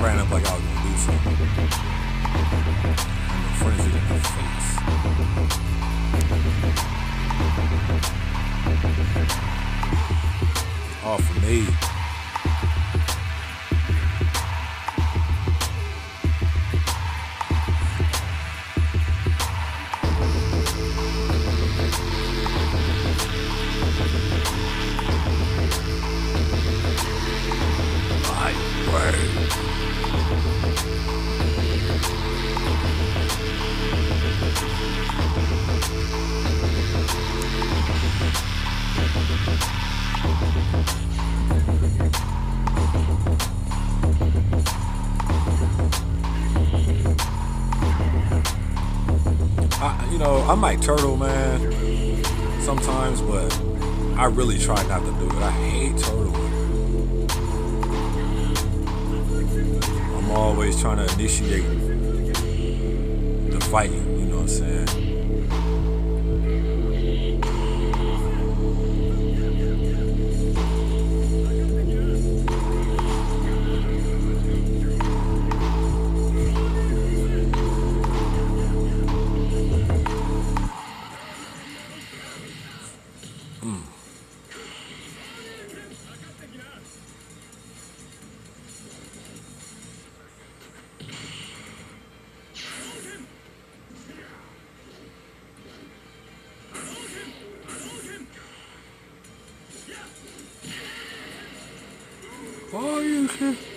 ran up like I was gonna do something. And the frenzy in the face. All for me. My word. I might turtle, man, sometimes, but I really try not to do it. I hate turtling. I'm always trying to initiate the fighting, you know what I'm saying? Oh, you can.